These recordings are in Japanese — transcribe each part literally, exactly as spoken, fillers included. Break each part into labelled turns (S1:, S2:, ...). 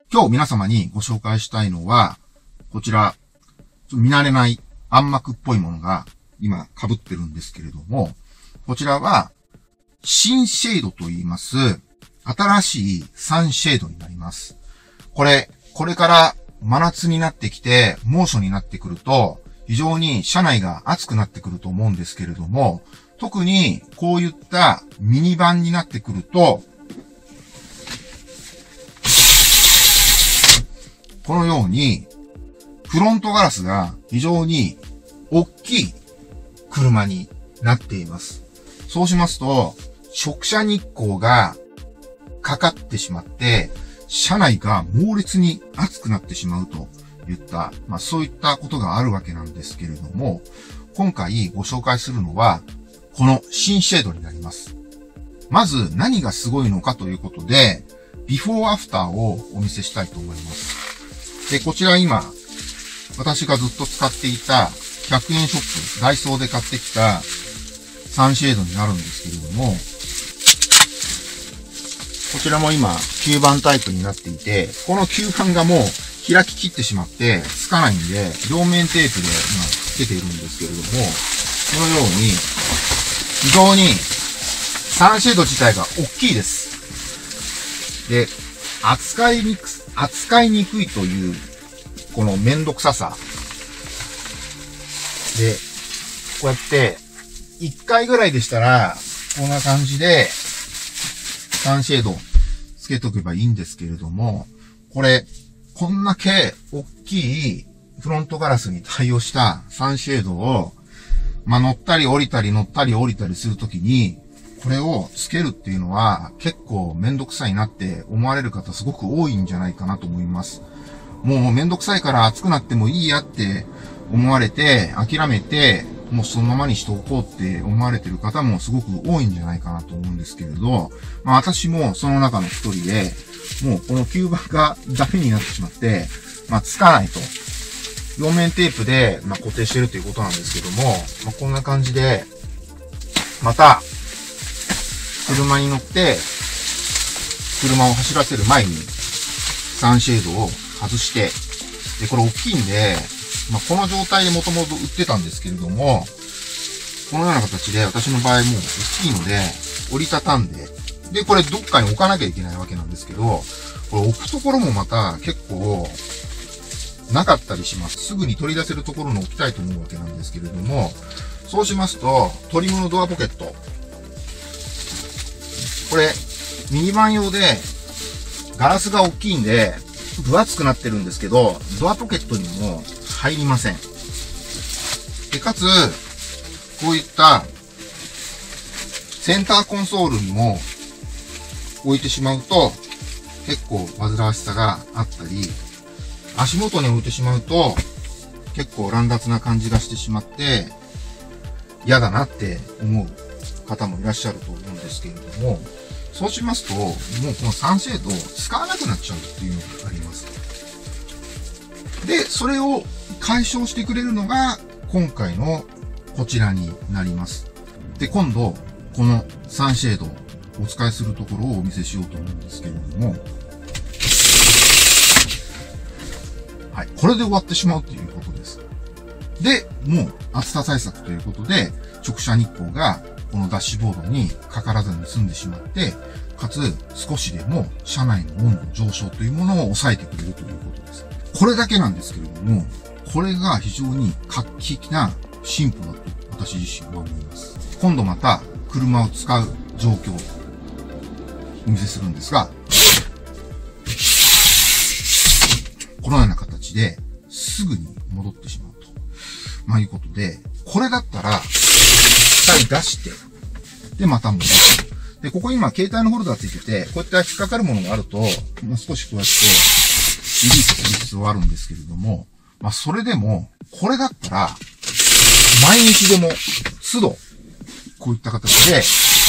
S1: 今日皆様にご紹介したいのは、こちら、ちょっと見慣れない暗幕っぽいものが今被ってるんですけれども、こちらは、シンシェードと言います、新しいサンシェードになります。これ、これから真夏になってきて、猛暑になってくると、非常に車内が暑くなってくると思うんですけれども、特にこういったミニバンになってくると、このように、フロントガラスが非常に大きい車になっています。そうしますと、直射日光がかかってしまって、車内が猛烈に暑くなってしまうといった、まあそういったことがあるわけなんですけれども、今回ご紹介するのは、このシンシェードになります。まず何がすごいのかということで、ビフォーアフターをお見せしたいと思います。で、こちら今、私がずっと使っていたひゃくえんショップ、ダイソーで買ってきたサンシェードになるんですけれども、こちらも今きゅうばんタイプになっていて、このきゅうばんがもう開き切ってしまってつかないんで、両面テープで今つけているんですけれども、このように、非常にサンシェード自体が大きいです。で、扱いにく、扱いにくいという、このめんどくささ。で、こうやって、いっかいぐらいでしたら、こんな感じで、サンシェードつけとけばいいんですけれども、これ、こんだけ大きいフロントガラスに対応したサンシェードを、まあ、乗ったり降りたり乗ったり降りたりするときに、これをつけるっていうのは結構めんどくさいなって思われる方すごく多いんじゃないかなと思います。もうめんどくさいから暑くなってもいいやって思われて諦めて、もうそのままにしておこうって思われてる方もすごく多いんじゃないかなと思うんですけれど、まあ私もその中の一人で、もうこのきゅうばんがダメになってしまって、まあつかないと。両面テープで、まあ、固定してるということなんですけども、まあ、こんな感じで、また、車に乗って、車を走らせる前に、サンシェードを外して、で、これ大きいんで、まあ、この状態でもともと売ってたんですけれども、このような形で、私の場合もう大きいので、折りたたんで、で、これどっかに置かなきゃいけないわけなんですけど、これ置くところもまた結構、なかったりします。すぐに取り出せるところに置きたいと思うわけなんですけれども、そうしますと、トリムのドアポケット。これ、ミニバン用で、ガラスが大きいんで、分厚くなってるんですけど、ドアポケットにも入りません。で、かつ、こういった、センターコンソールにも置いてしまうと、結構煩わしさがあったり、足元に置いてしまうと、結構乱雑な感じがしてしまって、嫌だなって思う方もいらっしゃると思うんですけれども、そうしますと、もうこのサンシェードを使わなくなっちゃうっていうのがあります。で、それを解消してくれるのが、今回のこちらになります。で、今度、このサンシェードをお使いするところをお見せしようと思うんですけれども、はい。これで終わってしまうということです。で、もう暑さ対策ということで、直射日光がこのダッシュボードにかからずに済んでしまって、かつ少しでも車内の温度上昇というものを抑えてくれるということです。これだけなんですけれども、これが非常に画期的な進歩だと私自身は思います。今度また車を使う状況をお見せするんですが、このような形ですぐに戻ってしまうと。まあいうことで、これだったら、一回出して、で、また戻す。で、ここ今、携帯のホルダーついてて、こういった引っかかるものがあると、まあ、少しこうやって、リリースする必要はあるんですけれども、まあそれでも、これだったら、毎日でも、都度、こういった形で、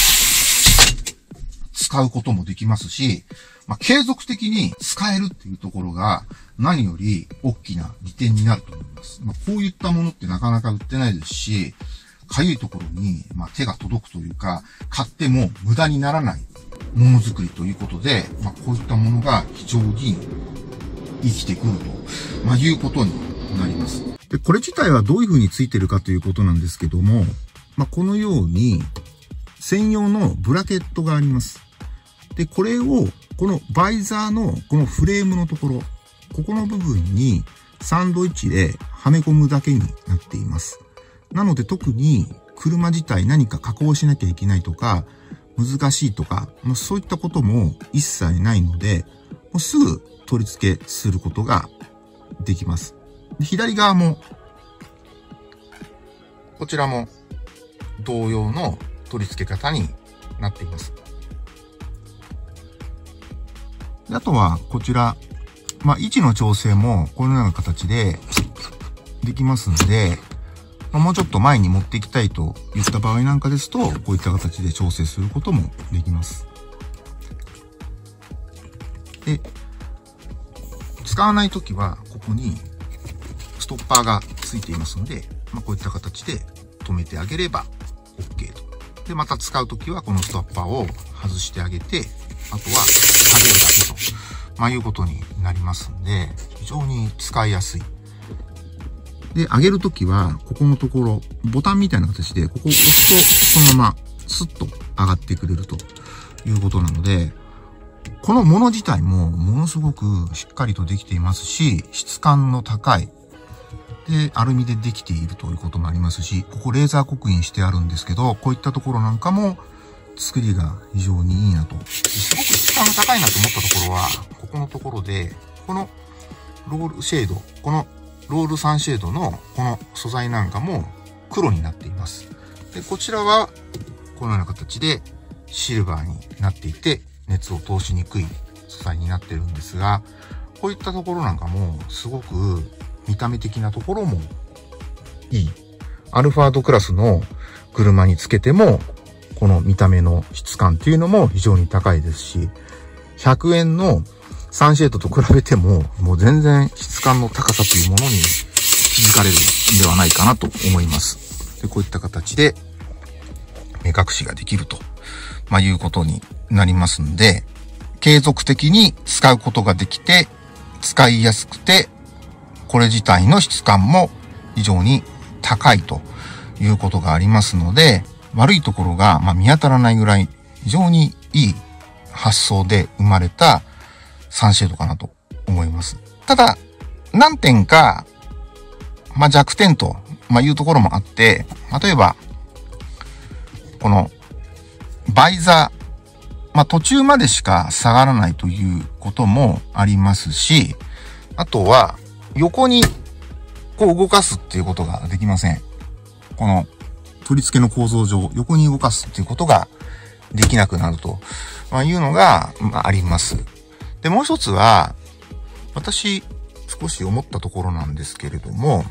S1: 使うこともできますし、まあ、継続的に使えるっていうところが何より大きな利点になると思います。まあ、こういったものってなかなか売ってないですし、かゆいところに、まあ、手が届くというか、買っても無駄にならないものづくりということで、まあ、こういったものが非常に生きてくると、まあ、いうことになります。で、これ自体はどういう風についてるかということなんですけども、まあ、このように、専用のブラケットがあります。で、これを、このバイザーのこのフレームのところ、ここの部分にサンドイッチではめ込むだけになっています。なので特に車自体何か加工しなきゃいけないとか、難しいとか、まあ、そういったことも一切ないので、もうすぐ取り付けすることができます。で、左側も、こちらも同様の取り付け方になっています。あとは、こちら、まあ、位置の調整もこのような形でできますので、まあ、もうちょっと前に持っていきたいといった場合なんかですと、こういった形で調整することもできます。で、使わないときは、ここにストッパーがついていますので、まあ、こういった形で止めてあげれば OK と。で、また使うときはこのストッパーを外してあげて、あとは下げるだけと、まあ、いうことになりますんで、非常に使いやすい。で、上げるときは、ここのところ、ボタンみたいな形で、ここを押すと、そのまま、スッと上がってくれるということなので、このもの自体も、ものすごくしっかりとできていますし、質感の高い。で、アルミでできているということもありますし、ここレーザー刻印してあるんですけど、こういったところなんかも、作りが非常にいいなと。すごく質感が高いなと思ったところは、ここのところで、このロールシェード、このロールサンシェードのこの素材なんかも黒になっています。で、こちらはこのような形でシルバーになっていて熱を通しにくい素材になってるんですが、こういったところなんかもすごく見た目的なところもいい。アルファードクラスの車につけてもこの見た目の質感っていうのも非常に高いですし、ひゃくえんのサンシェードと比べても、もう全然質感の高さというものに気づかれるんではないかなと思います。で、こういった形で目隠しができると、まあ、いうことになりますんで、継続的に使うことができて、使いやすくて、これ自体の質感も非常に高いということがありますので、悪いところがまあ見当たらないぐらい非常にいい発想で生まれたサンシェードかなと思います。ただ、何点か、まあ、弱点と、まあ、いうところもあって、例えば、この、バイザー、まあ、途中までしか下がらないということもありますし、あとは、横に、こう動かすっていうことができません。この、取り付けの構造上、横に動かすっていうことができなくなると、まあ、いうのが、まあ、あります。で、もう一つは、私、少し思ったところなんですけれども、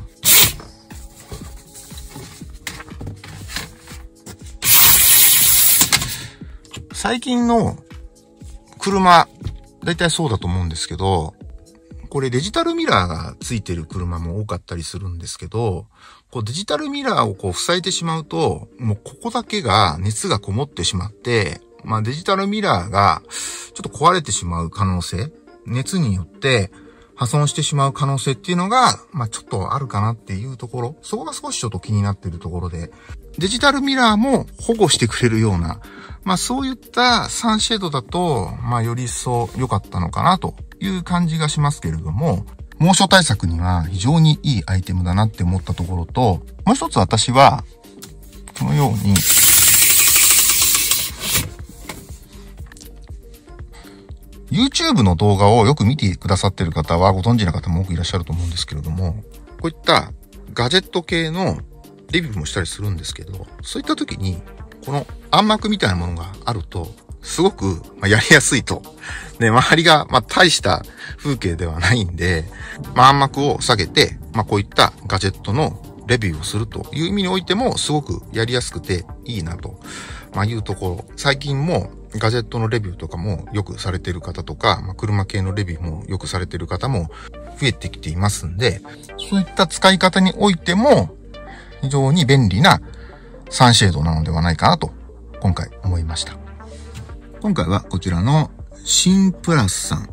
S1: 最近の車、だいたいそうだと思うんですけど、これデジタルミラーがついてる車も多かったりするんですけど、こうデジタルミラーをこう塞いでしまうと、もうここだけが熱がこもってしまって、まあデジタルミラーがちょっと壊れてしまう可能性、熱によって破損してしまう可能性っていうのが、まあちょっとあるかなっていうところ、そこが少しちょっと気になっているところで、デジタルミラーも保護してくれるような、まあそういったサンシェードだと、まあより一層良かったのかなという感じがしますけれども、猛暑対策には非常にいいアイテムだなって思ったところと、もう一つ私は、このように、YouTube の動画をよく見てくださっている方はご存知の方も多くいらっしゃると思うんですけれども、こういったガジェット系のレビューもしたりするんですけど、そういった時に、この暗幕みたいなものがあると、すごくやりやすいと。で、周りがまあ大した風景ではないんで、まあ、暗幕を下げて、まあこういったガジェットのレビューをするという意味においてもすごくやりやすくていいなと、まあ、いうところ。最近もガジェットのレビューとかもよくされている方とか、まあ、車系のレビューもよくされている方も増えてきていますんで、そういった使い方においても非常に便利なサンシェードなのではないかなと今回思いました。今回はこちらのシンプラスさん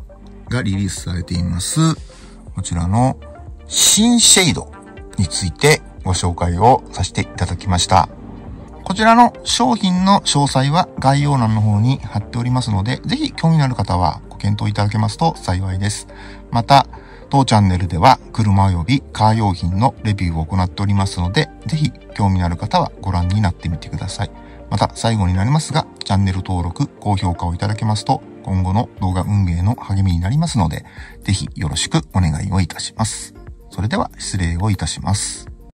S1: がリリースされています、こちらの新シェイドについてご紹介をさせていただきました。こちらの商品の詳細は概要欄の方に貼っておりますので、ぜひ興味のある方はご検討いただけますと幸いです。また、当チャンネルでは車及びカー用品のレビューを行っておりますので、ぜひ興味のある方はご覧になってみてください。また最後になりますが、チャンネル登録、高評価をいただけますと、今後の動画運営の励みになりますので、ぜひよろしくお願いをいたします。それでは失礼をいたします。